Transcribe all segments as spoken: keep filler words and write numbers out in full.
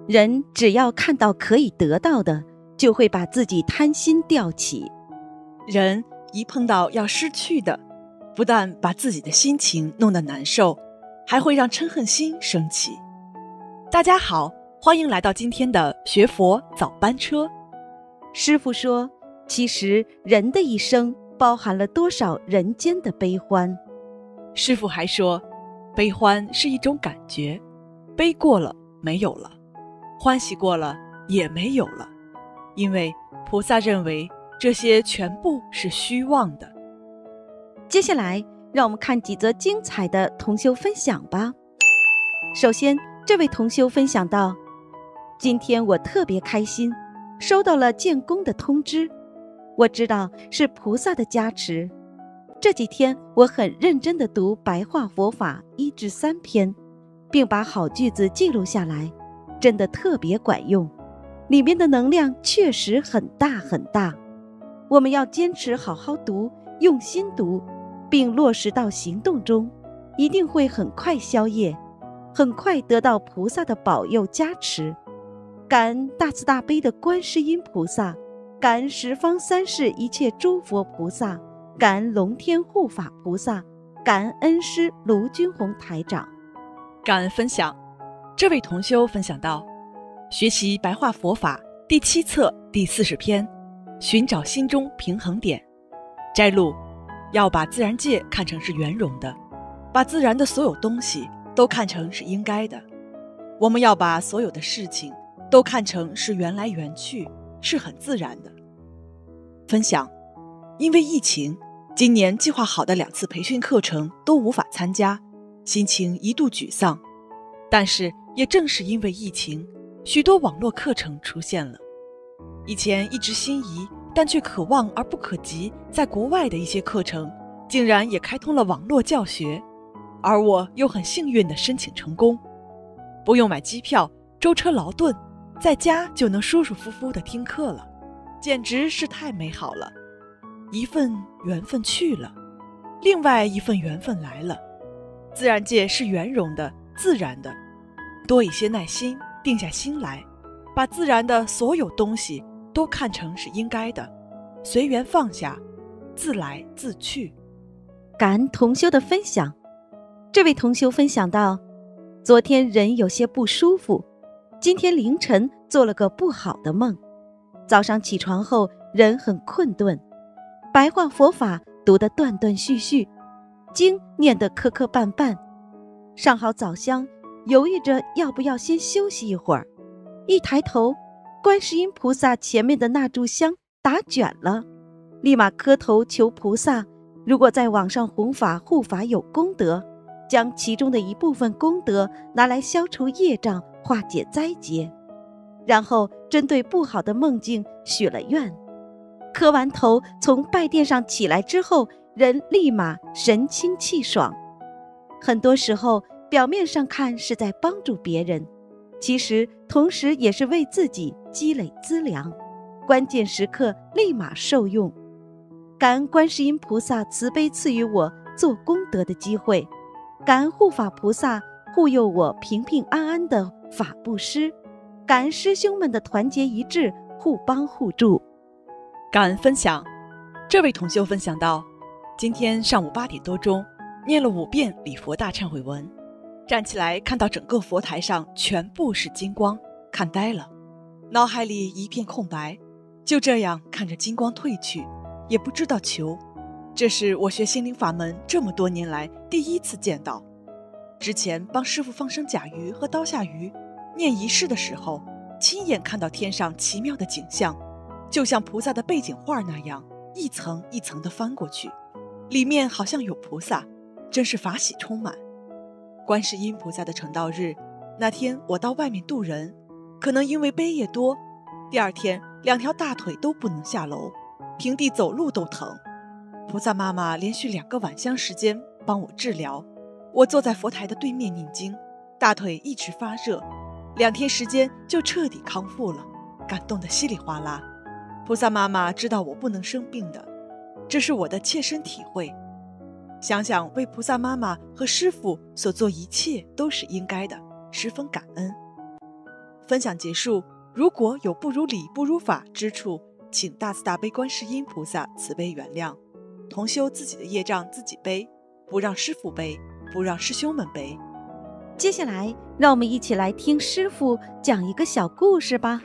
人只要看到可以得到的，就会把自己贪心吊起。 人一碰到要失去的，不但把自己的心情弄得难受，还会让嗔恨心升起。大家好，欢迎来到今天的学佛早班车。 师父说，其实人的一生包含了多少人间的悲欢。 师父还说，悲欢是一种感觉，悲过了没有了，欢喜过了也没有了，因为菩萨认为这些全部是虚妄的。 接下来让我们看几则精彩的同修分享吧。首先，这位同修分享到，今天我特别开心，收到了建功的通知，我知道是菩萨的加持。这几天我很认真地读白话佛法一至三篇，并把好句子记录下来，真的特别管用，里面的能量确实很大很大。我们要坚持好好读，用心读，并落实到行动中，一定会很快消业，很快得到菩萨的保佑加持。感恩大慈大悲的观世音菩萨，感恩十方三世一切诸佛菩萨，感恩龙天护法菩萨，感恩恩师卢军宏台长。 感恩分享，这位同修分享到，学习白话佛法第七册第四十篇，寻找心中平衡点。摘录：要把自然界看成是圆融的，把自然的所有东西都看成是应该的。我们要把所有的事情都看成是缘来缘去，是很自然的。分享：因为疫情，今年计划好的两次培训课程都无法参加，心情一度沮丧。但是也正是因为疫情，许多网络课程出现了。以前一直心仪但却可望而不可及在国外的一些课程，竟然也开通了网络教学，而我又很幸运地申请成功，不用买机票舟车劳顿，在家就能舒舒服服地听课了，简直是太美好了。一份缘分去了，另外一份缘分来了。自然界是圆融的、自然的，多一些耐心，定下心来，把自然的所有东西都看成是应该的，随缘放下，自来自去。 感恩同修的分享。这位同修分享到，昨天人有些不舒服，今天凌晨做了个不好的梦，早上起床后人很困顿，白话佛法读得断断续续，经念得磕磕绊绊，上好早香，犹豫着要不要先休息一会儿。一抬头，观世音菩萨前面的那炷香打卷了，立马磕头求菩萨，如果在网上弘法护法有功德，将其中的一部分功德拿来消除业障，化解灾劫。然后针对不好的梦境许了愿。磕完头，从拜殿上起来之后，人立马神清气爽。很多时候表面上看是在帮助别人，其实同时也是为自己积累资粮，关键时刻立马受用。感恩观世音菩萨慈悲赐予我做功德的机会，感恩护法菩萨护佑我平平安安的法布施，感恩师兄们的团结一致，互帮互助。 感恩分享，这位同修分享到，今天上午八点多钟念了五遍礼佛大忏悔文，站起来看到整个佛台上全部是金光，看呆了，脑海里一片空白，就这样看着金光退去，也不知道求。这是我学心灵法门这么多年来第一次见到。之前帮师父放生甲鱼和刀下鱼，念仪式的时候，亲眼看到天上奇妙的景象，就像菩萨的背景画那样，一层一层地翻过去，里面好像有菩萨，真是法喜充满。观世音菩萨的成道日那天，我到外面渡人，可能因为悲业多，第二天两条大腿都不能下楼，平地走路都疼。菩萨妈妈连续两个晚香时间帮我治疗，我坐在佛台的对面念经，大腿一直发热，两天时间就彻底康复了，感动得稀里哗啦。菩萨妈妈知道我不能生病的，这是我的切身体会。想想为菩萨妈妈和师父所做一切都是应该的，十分感恩。 分享结束，如果有不如理不如法之处，请大慈大悲观世音菩萨慈悲原谅。同修自己的业障自己背，不让师父背，不让师兄们背。 接下来让我们一起来听师父讲一个小故事吧。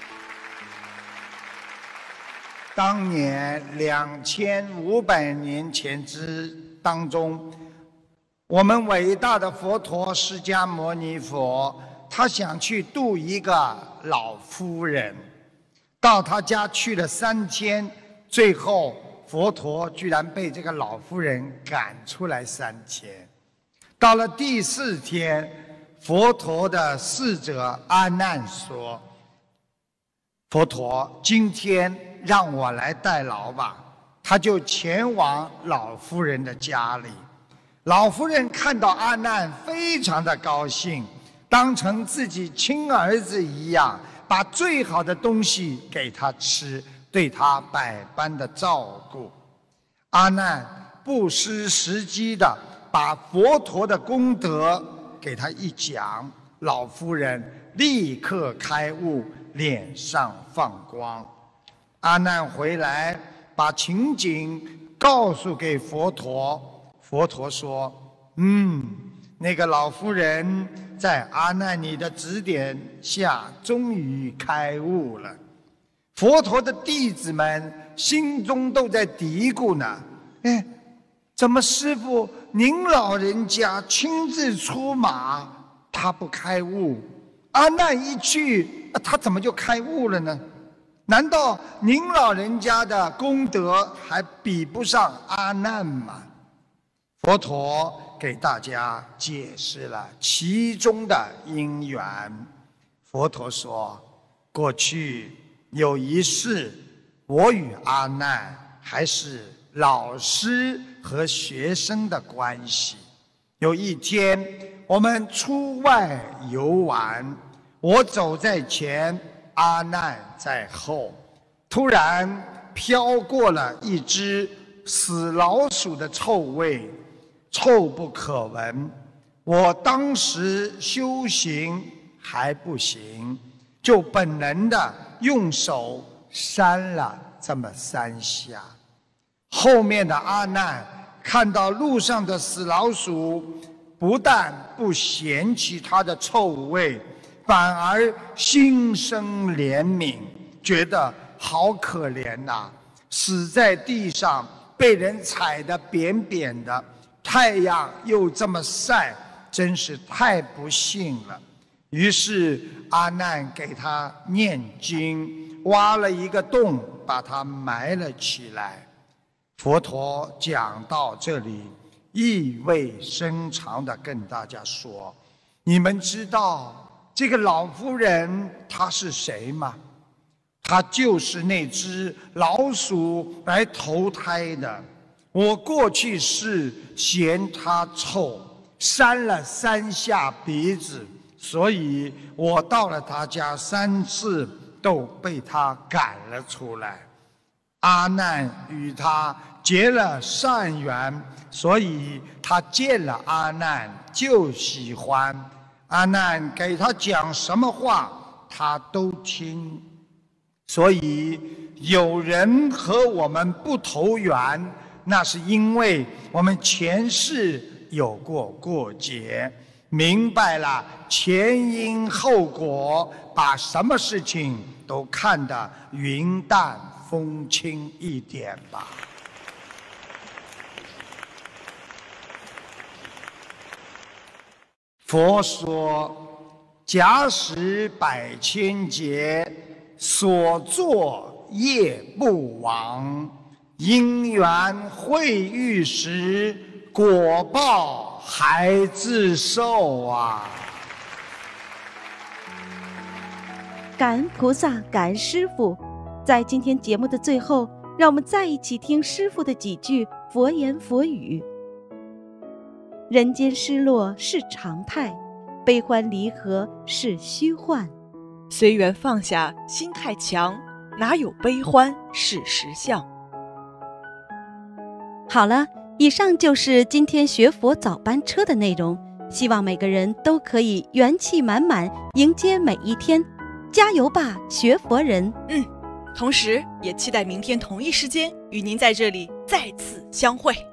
当年两千五百年前之当中，我们伟大的佛陀释迦牟尼佛，他想去度一个老夫人，到他家去了三天，最后佛陀居然被这个老夫人赶出来三天。到了第四天，佛陀的侍者阿难说：佛陀，今天让我来代劳吧。他就前往老夫人的家里。老夫人看到阿难非常的高兴，当成自己亲儿子一样，把最好的东西给他吃，对他百般的照顾。阿难不失时机的把佛陀的功德给他一讲，老夫人立刻开悟，脸上放光。阿难回来把情景告诉给佛陀，佛陀说：嗯，那个老夫人在阿难你的指点下终于开悟了。佛陀的弟子们心中都在嘀咕呢，哎，怎么师父您老人家亲自出马，他不开悟？阿难一去，他怎么就开悟了呢？难道您老人家的功德还比不上阿难吗？佛陀给大家解释了其中的因缘。佛陀说，过去有一世，我与阿难还是老师和学生的关系。有一天，我们出外游玩，我走在前，阿难在后。突然飘过了一只死老鼠的臭味，臭不可闻。我当时修行还不行，就本能的用手扇了这么三下。后面的阿难看到路上的死老鼠，不但不嫌弃它的臭味，反而心生怜悯，觉得好可怜呐，死在地上，被人踩得扁扁的，太阳又这么晒，真是太不幸了。于是阿难给他念经，挖了一个洞，把他埋了起来。佛陀讲到这里，意味深长地跟大家说，你们知道这个老夫人她是谁吗？她就是那只老鼠来投胎的。我过去是嫌她臭，扇了三下鼻子，所以我到了她家三次，都被她赶了出来。阿难与他结了善缘，所以他见了阿难就喜欢。阿难给他讲什么话，他都听。所以有人和我们不投缘，那是因为我们前世有过过节，明白了前因后果，把什么事情都看得云淡风轻一点吧。佛说，假使百千劫，所作业不亡，因缘会遇时，果报还自受啊！ 感恩菩萨，感恩师父。在今天节目的最后，让我们再一起听师父的几句佛言佛语。人间失落是常态，悲欢离合是虚幻。 随缘放下，心态强，哪有悲欢是实相。 好了，以上就是今天学佛早班车的内容，希望每个人都可以元气满满，迎接每一天， 加油吧，学佛人！ 嗯，同时也期待明天同一时间与您在这里再次相会。